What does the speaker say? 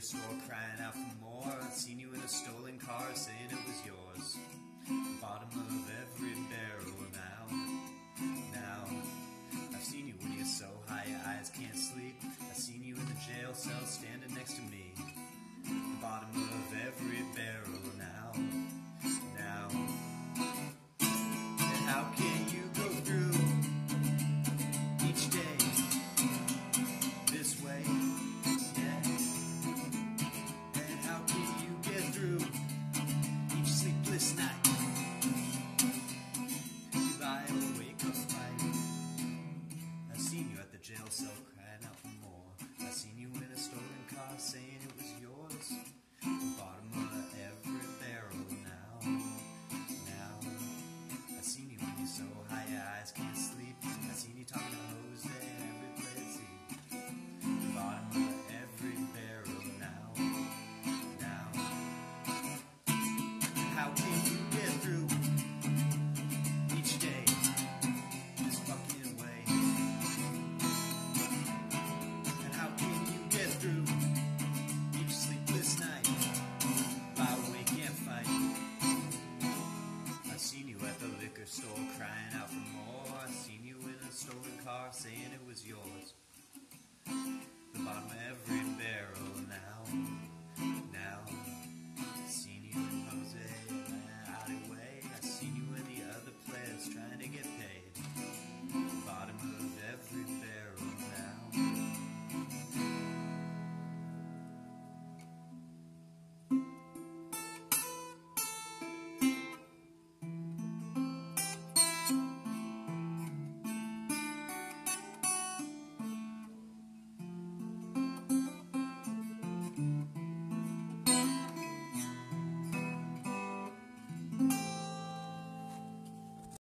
store crying out for more. I've seen you in a stolen car saying it was yours. The bottom of every barrel now. I've seen you when you're so high your eyes can't sleep. I've seen you in the jail cell standing next to me. The bottom of every barrel now. And how can you go through each day this way? Yeah. And how can you get through each sleepless night? You lie awake up fighting. I've seen you at the jail cell crying out for more. I've seen you in a stolen car saying it was yours. The bottom of every barrel now. I've seen you when you're so high your eyes can't sleep. I've seen you talking to Jose in every place. The bottom of every barrel now. How can you get through each day this fucking way? And how can you get through each sleepless night? Lie awake, can't fight. I've seen you at the liquor store crying out for more. I've seen you in a stolen car saying it was yours. The bottom of every